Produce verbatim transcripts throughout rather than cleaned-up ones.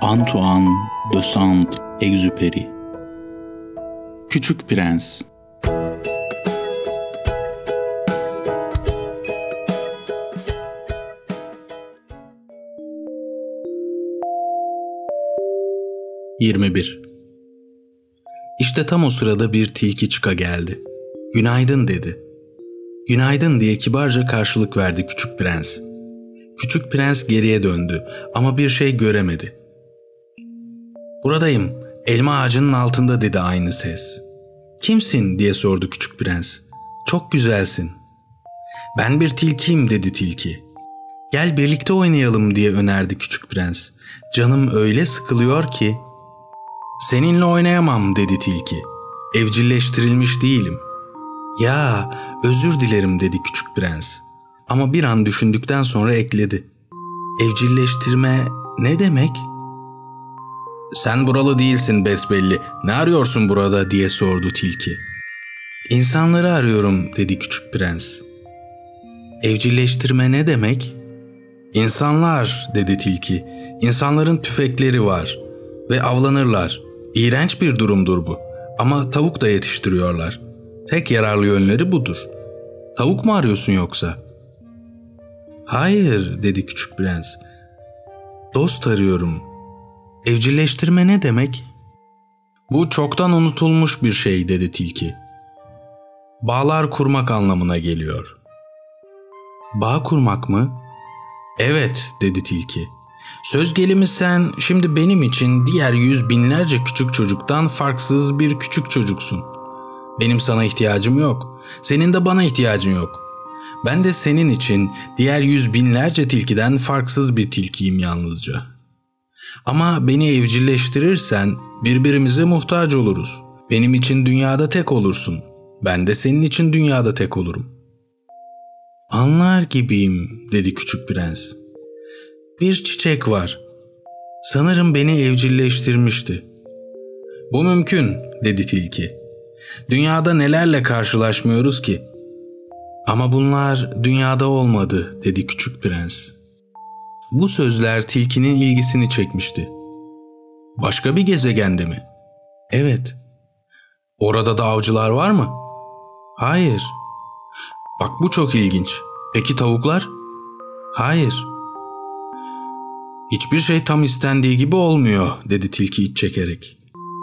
Antoine de Saint-Exupéry. Küçük Prens. yirmi bir. İşte tam o sırada bir tilki çıka geldi. "Günaydın" dedi. "Günaydın" diye kibarca karşılık verdi küçük prens. Küçük prens geriye döndü ama bir şey göremedi. "Buradayım, elma ağacının altında" dedi aynı ses. "Kimsin?" diye sordu küçük prens. "Çok güzelsin." "Ben bir tilkiyim" dedi tilki. "Gel birlikte oynayalım" diye önerdi küçük prens. "Canım öyle sıkılıyor ki." "Seninle oynayamam" dedi tilki. "Evcilleştirilmiş değilim." "Ya, özür dilerim" dedi küçük prens. Ama bir an düşündükten sonra ekledi. "Evcilleştirme ne demek?" "Sen buralı değilsin besbelli. Ne arıyorsun burada?" diye sordu tilki. "İnsanları arıyorum" dedi küçük prens. "Evcilleştirme ne demek?" "İnsanlar" dedi tilki. "İnsanların tüfekleri var ve avlanırlar. İğrenç bir durumdur bu. Ama tavuk da yetiştiriyorlar. Tek yararlı yönleri budur. Tavuk mu arıyorsun yoksa?" "Hayır" dedi küçük prens. "Dost arıyorum." "Evcilleştirme ne demek?" "Bu çoktan unutulmuş bir şey" dedi tilki. "Bağlar kurmak anlamına geliyor." "Bağ kurmak mı?" "Evet" dedi tilki. "Söz gelimi sen şimdi benim için diğer yüz binlerce küçük çocuktan farksız bir küçük çocuksun. Benim sana ihtiyacım yok. Senin de bana ihtiyacın yok. Ben de senin için diğer yüz binlerce tilkiden farksız bir tilkiyim yalnızca. Ama beni evcilleştirirsen birbirimize muhtaç oluruz. Benim için dünyada tek olursun. Ben de senin için dünyada tek olurum." "Anlar gibiyim" dedi küçük prens. "Bir çiçek var. Sanırım beni evcilleştirmişti." "Bu mümkün" dedi tilki. "Dünyada nelerle karşılaşmıyoruz ki?" "Ama bunlar dünyada olmadı" dedi küçük prens. Bu sözler tilkinin ilgisini çekmişti. "Başka bir gezegende mi?" "Evet." "Orada da avcılar var mı?" "Hayır." "Bak bu çok ilginç. Peki tavuklar?" "Hayır." "Hiçbir şey tam istendiği gibi olmuyor" dedi tilki iç çekerek.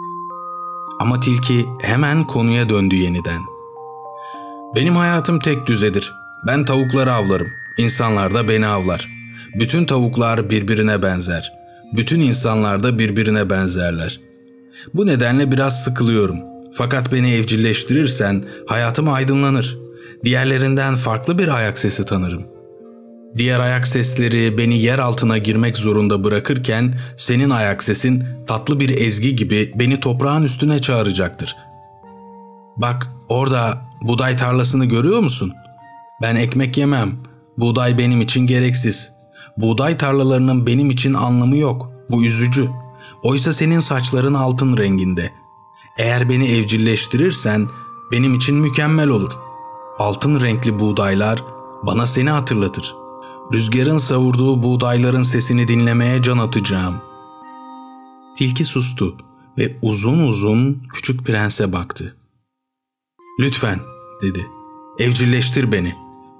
Ama tilki hemen konuya döndü yeniden. "Benim hayatım tek düzedir. Ben tavukları avlarım. İnsanlar da beni avlar. Bütün tavuklar birbirine benzer. Bütün insanlar da birbirine benzerler. Bu nedenle biraz sıkılıyorum. Fakat beni evcilleştirirsen hayatım aydınlanır. Diğerlerinden farklı bir ayak sesi tanırım. Diğer ayak sesleri beni yer altına girmek zorunda bırakırken senin ayak sesin tatlı bir ezgi gibi beni toprağın üstüne çağıracaktır. Bak orada buğday tarlasını görüyor musun? Ben ekmek yemem. Buğday benim için gereksiz. Buğday tarlalarının benim için anlamı yok. Bu üzücü. Oysa senin saçların altın renginde. Eğer beni evcilleştirirsen benim için mükemmel olur. Altın renkli buğdaylar bana seni hatırlatır. Rüzgarın savurduğu buğdayların sesini dinlemeye can atacağım." Tilki sustu ve uzun uzun küçük prense baktı. "Lütfen" dedi. "Evcilleştir beni."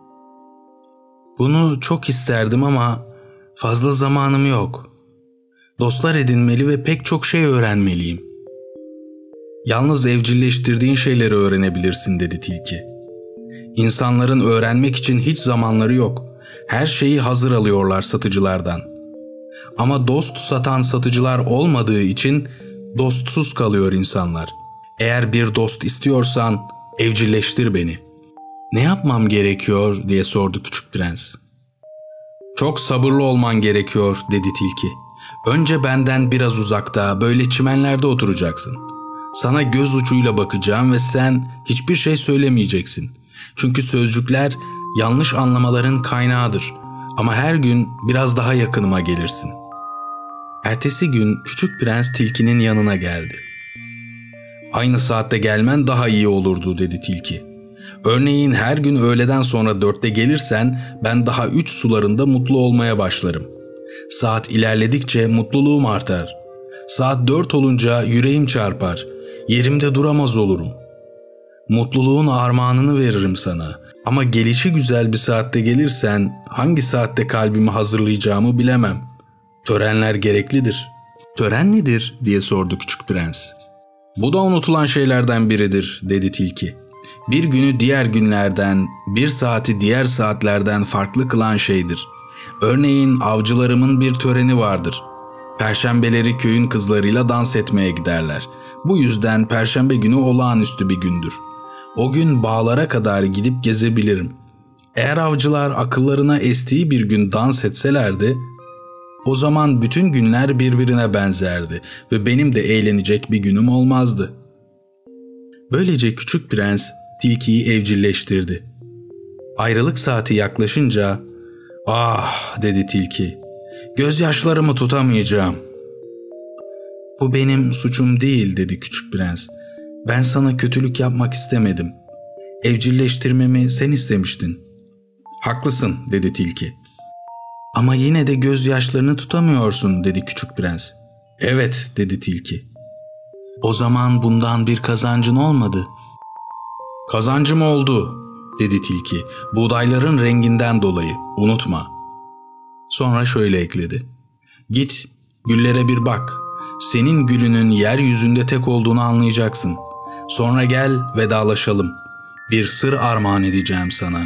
"Bunu çok isterdim ama fazla zamanım yok. Dostlar edinmeli ve pek çok şey öğrenmeliyim." "Yalnız evcilleştirdiğin şeyleri öğrenebilirsin" dedi tilki. "İnsanların öğrenmek için hiç zamanları yok. Her şeyi hazır alıyorlar satıcılardan. Ama dost satan satıcılar olmadığı için dostsuz kalıyor insanlar. Eğer bir dost istiyorsan evcilleştir beni." "Ne yapmam gerekiyor?" diye sordu küçük prens. "Çok sabırlı olman gerekiyor" dedi tilki. "Önce benden biraz uzakta böyle çimenlerde oturacaksın. Sana göz ucuyla bakacağım ve sen hiçbir şey söylemeyeceksin. Çünkü sözcükler yanlış anlamaların kaynağıdır. Ama her gün biraz daha yakınıma gelirsin." Ertesi gün küçük prens tilkinin yanına geldi. "Aynı saatte gelmen daha iyi olurdu" dedi tilki. "Örneğin her gün öğleden sonra dörtte gelirsen ben daha üç sularında mutlu olmaya başlarım. Saat ilerledikçe mutluluğum artar. Saat dört olunca yüreğim çarpar. Yerimde duramaz olurum. Mutluluğun armağanını veririm sana. Ama gelişi güzel bir saatte gelirsen hangi saatte kalbimi hazırlayacağımı bilemem. Törenler gereklidir. Tören nedir diye sordu küçük prens. Bu da unutulan şeylerden biridir dedi tilki. Bir günü diğer günlerden, bir saati diğer saatlerden farklı kılan şeydir. Örneğin avcılarımın bir töreni vardır. Perşembeleri köyün kızlarıyla dans etmeye giderler. Bu yüzden perşembe günü olağanüstü bir gündür. O gün bağlara kadar gidip gezebilirim. Eğer avcılar akıllarına estiği bir gün dans etselerdi, o zaman bütün günler birbirine benzerdi ve benim de eğlenecek bir günüm olmazdı. Böylece küçük prens tilkiyi evcilleştirdi. Ayrılık saati yaklaşınca, "Ah," dedi tilki, "gözyaşlarımı tutamayacağım." "Bu benim suçum değil," dedi küçük prens. "Ben sana kötülük yapmak istemedim. Evcilleştirmemi sen istemiştin." "Haklısın," dedi tilki. "Ama yine de gözyaşlarını tutamıyorsun," dedi küçük prens. "Evet," dedi tilki. "O zaman bundan bir kazancın olmadı." "Kazancım oldu," dedi tilki. "Buğdayların renginden dolayı, unutma." Sonra şöyle ekledi. "Git, güllere bir bak. Senin gülünün yeryüzünde tek olduğunu anlayacaksın. Sonra gel, vedalaşalım. Bir sır armağan edeceğim sana."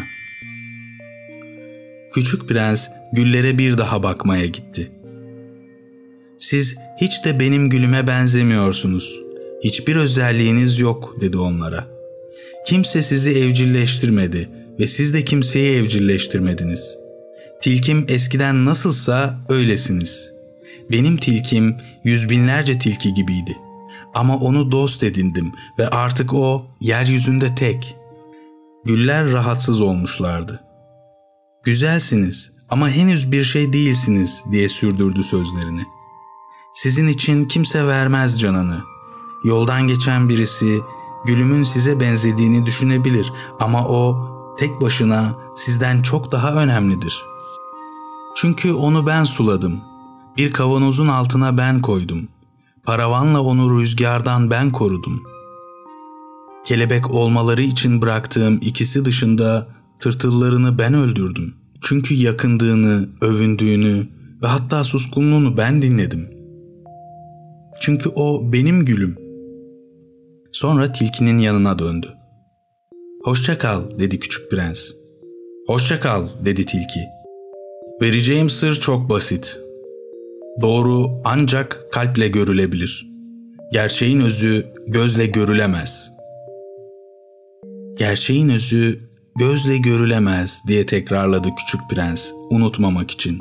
Küçük prens güllere bir daha bakmaya gitti. "Siz hiç de benim gülüme benzemiyorsunuz. Hiçbir özelliğiniz yok," dedi onlara. "Kimse sizi evcilleştirmedi ve siz de kimseyi evcilleştirmediniz. Tilkim eskiden nasılsa öylesiniz. Benim tilkim yüz binlerce tilki gibiydi. Ama onu dost edindim ve artık o yeryüzünde tek." Güller rahatsız olmuşlardı. "Güzelsiniz ama henüz bir şey değilsiniz," diye sürdürdü sözlerini. "Sizin için kimse vermez canını. Yoldan geçen birisi gülümün size benzediğini düşünebilir ama o tek başına sizden çok daha önemlidir. Çünkü onu ben suladım. Bir kavanozun altına ben koydum. Paravanla onu rüzgardan ben korudum. Kelebek olmaları için bıraktığım ikisi dışında tırtıllarını ben öldürdüm. Çünkü yakındığını, övündüğünü ve hatta suskunluğunu ben dinledim. Çünkü o benim gülüm." Sonra tilkinin yanına döndü. "Hoşça kal," dedi küçük prens. "Hoşça kal," dedi tilki. "Vereceğim sır çok basit. Doğru ancak kalple görülebilir. Gerçeğin özü gözle görülemez." "Gerçeğin özü gözle görülemez," diye tekrarladı küçük prens unutmamak için.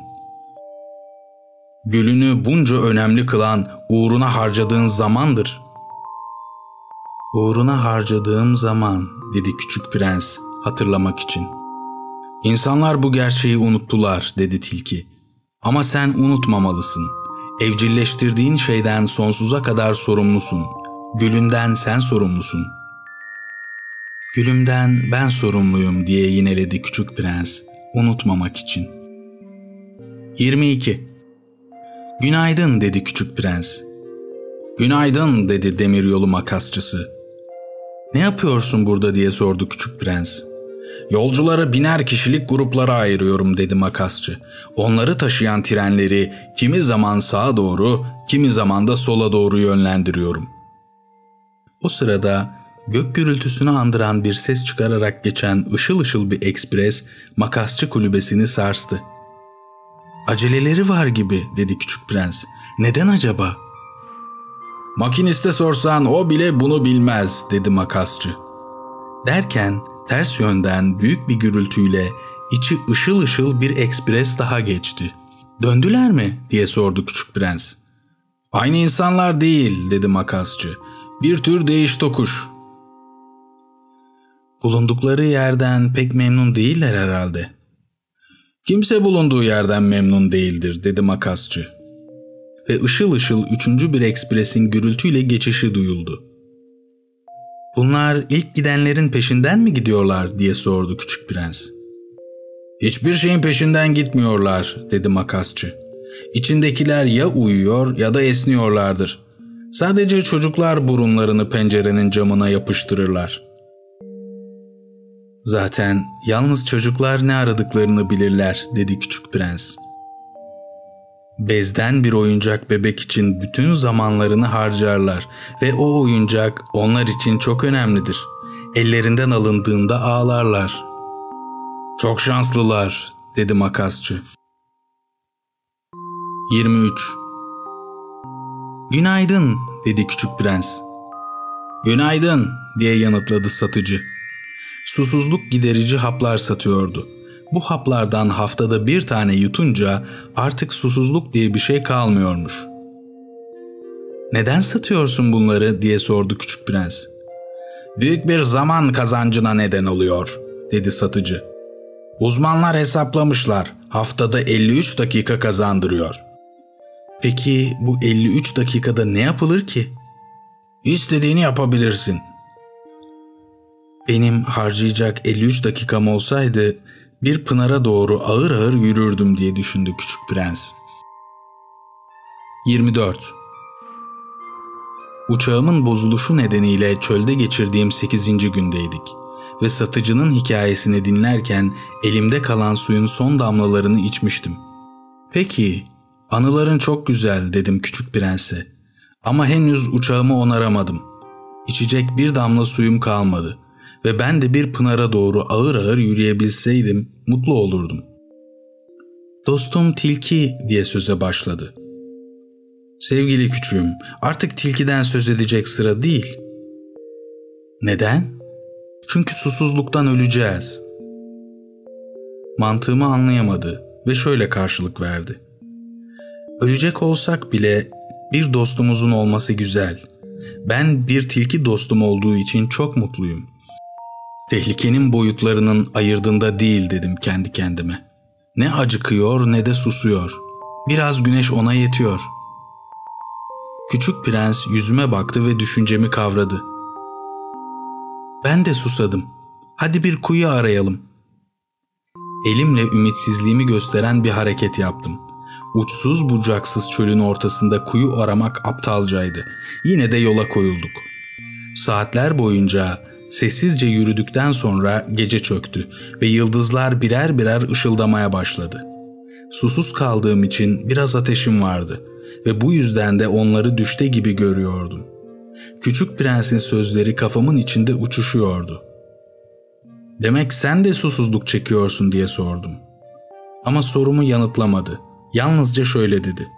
"Gülünü bunca önemli kılan uğruna harcadığın zamandır." "Uğruna harcadığım zaman," dedi küçük prens hatırlamak için. "İnsanlar bu gerçeği unuttular," dedi tilki. "Ama sen unutmamalısın. Evcilleştirdiğin şeyden sonsuza kadar sorumlusun. Gülünden sen sorumlusun." "Gülümden ben sorumluyum," diye yineledi küçük prens unutmamak için. yirmi iki. "Günaydın," dedi küçük prens. "Günaydın," dedi demiryolu makasçısı. "Ne yapıyorsun burada?" diye sordu küçük prens. "Yolcuları biner kişilik gruplara ayırıyorum," dedi makasçı. "Onları taşıyan trenleri kimi zaman sağa doğru, kimi zaman da sola doğru yönlendiriyorum." O sırada gök gürültüsünü andıran bir ses çıkararak geçen ışıl ışıl bir ekspres makasçı kulübesini sarstı. "Aceleleri var gibi," dedi küçük prens. "Neden acaba?" "Makiniste sorsan o bile bunu bilmez," dedi makasçı. Derken ters yönden büyük bir gürültüyle içi ışıl ışıl bir ekspres daha geçti. "Döndüler mi?" diye sordu küçük prens. "Aynı insanlar değil," dedi makasçı. "Bir tür değiş tokuş." "Bulundukları yerden pek memnun değiller herhalde." "Kimse bulunduğu yerden memnun değildir," dedi makasçı. Ve ışıl ışıl üçüncü bir ekspresin gürültüyle geçişi duyuldu. "Bunlar ilk gidenlerin peşinden mi gidiyorlar?" diye sordu küçük prens. "Hiçbir şeyin peşinden gitmiyorlar," dedi makasçı. İçindekiler ya uyuyor ya da esniyorlardır. Sadece çocuklar burunlarını pencerenin camına yapıştırırlar. Zaten yalnız çocuklar ne aradıklarını bilirler, dedi küçük prens. Bezden bir oyuncak bebek için bütün zamanlarını harcarlar ve o oyuncak onlar için çok önemlidir. Ellerinden alındığında ağlarlar. Çok şanslılar, dedi makasçı. yirmi üç. Günaydın, dedi küçük prens. Günaydın, diye yanıtladı satıcı. Susuzluk giderici haplar satıyordu. Bu haplardan haftada bir tane yutunca artık susuzluk diye bir şey kalmıyormuş. Neden satıyorsun bunları, diye sordu küçük prens. Büyük bir zaman kazancına neden oluyor, dedi satıcı. Uzmanlar hesaplamışlar, haftada elli üç dakika kazandırıyor. Peki bu elli üç dakikada ne yapılır ki? İstediğini yapabilirsin. Benim harcayacak elli üç dakikam olsaydı bir pınara doğru ağır ağır yürürdüm, diye düşündü küçük prens. yirmi dört. Uçağımın bozuluşu nedeniyle çölde geçirdiğim sekizinci gündeydik ve satıcının hikayesini dinlerken elimde kalan suyun son damlalarını içmiştim. Peki, anıların çok güzel, dedim küçük prense. Ama henüz uçağımı onaramadım. İçecek bir damla suyum kalmadı ve ben de bir pınara doğru ağır ağır yürüyebilseydim mutlu olurdum. Dostum tilki, diye söze başladı. Sevgili küçüğüm, artık tilkiden söz edecek sıra değil. Neden? Çünkü susuzluktan öleceğiz. Mantığımı anlayamadı ve şöyle karşılık verdi. Ölecek olsak bile bir dostumuzun olması güzel. Ben bir tilki dostum olduğu için çok mutluyum. Tehlikenin boyutlarının ayırdığında değil, dedim kendi kendime. Ne acıkıyor ne de susuyor. Biraz güneş ona yetiyor. Küçük prens yüzüme baktı ve düşüncemi kavradı. Ben de susadım. Hadi bir kuyu arayalım. Elimle ümitsizliğimi gösteren bir hareket yaptım. Uçsuz bucaksız çölün ortasında kuyu aramak aptalcaydı. Yine de yola koyulduk. Saatler boyunca sessizce yürüdükten sonra gece çöktü ve yıldızlar birer birer ışıldamaya başladı. Susuz kaldığım için biraz ateşim vardı ve bu yüzden de onları düşte gibi görüyordum. Küçük prensin sözleri kafamın içinde uçuşuyordu. Demek sen de susuzluk çekiyorsun, diye sordum. Ama sorumu yanıtlamadı. Yalnızca şöyle dedi.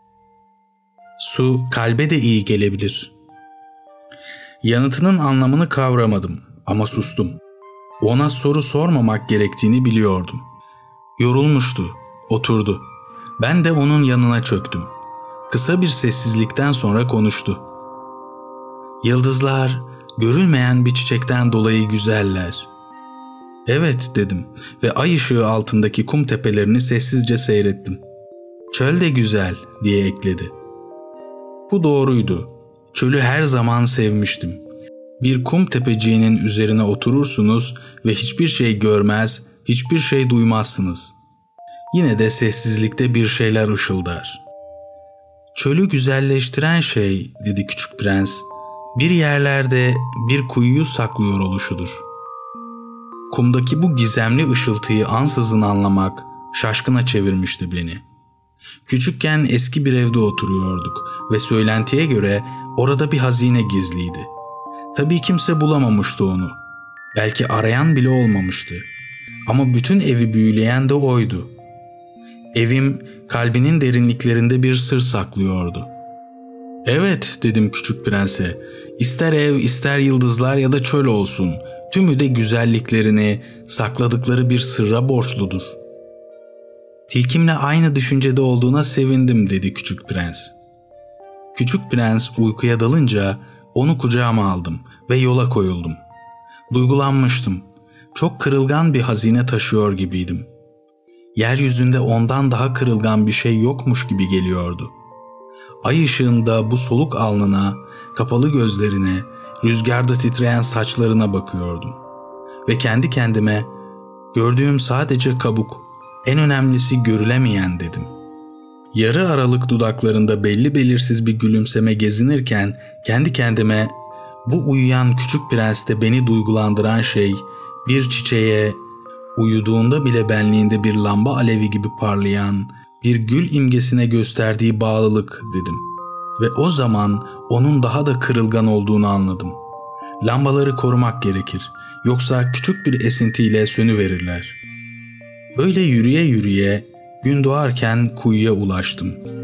Su kalbe de iyi gelebilir. Yanıtının anlamını kavramadım ama sustum. Ona soru sormamak gerektiğini biliyordum. Yorulmuştu, oturdu. Ben de onun yanına çöktüm. Kısa bir sessizlikten sonra konuştu. Yıldızlar görülmeyen bir çiçekten dolayı güzeller. Evet, dedim ve ay ışığı altındaki kum tepelerini sessizce seyrettim. Çöl de güzel, diye ekledi. Bu doğruydu. Çölü her zaman sevmiştim. Bir kum tepeciğinin üzerine oturursunuz ve hiçbir şey görmez, hiçbir şey duymazsınız. Yine de sessizlikte bir şeyler ışıldar. Çölü güzelleştiren şey, dedi küçük prens, bir yerlerde bir kuyuyu saklıyor oluşudur. Kumdaki bu gizemli ışıltıyı ansızın anlamak şaşkına çevirmişti beni. Küçükken eski bir evde oturuyorduk ve söylentiye göre orada bir hazine gizliydi. Tabii kimse bulamamıştı onu. Belki arayan bile olmamıştı. Ama bütün evi büyüleyen de oydu. Evim kalbinin derinliklerinde bir sır saklıyordu. Evet, dedim küçük prense. İster ev, ister yıldızlar ya da çöl olsun, tümü de güzelliklerini, sakladıkları bir sırra borçludur. Tilkimle aynı düşüncede olduğuna sevindim, dedi küçük prens. Küçük prens uykuya dalınca onu kucağıma aldım ve yola koyuldum. Duygulanmıştım. Çok kırılgan bir hazine taşıyor gibiydim. Yeryüzünde ondan daha kırılgan bir şey yokmuş gibi geliyordu. Ay ışığında bu soluk alnına, kapalı gözlerine, rüzgarda titreyen saçlarına bakıyordum. Ve kendi kendime, gördüğüm sadece kabuk, en önemlisi görülemeyen, dedim. Yarı aralık dudaklarında belli belirsiz bir gülümseme gezinirken kendi kendime bu uyuyan küçük prenste beni duygulandıran şey bir çiçeğe, uyuduğunda bile benliğinde bir lamba alevi gibi parlayan bir gül imgesine gösterdiği bağlılık dedim. Ve o zaman onun daha da kırılgan olduğunu anladım. Lambaları korumak gerekir. Yoksa küçük bir esintiyle sönüverirler. Böyle yürüye yürüye gün doğarken kuyuya ulaştım.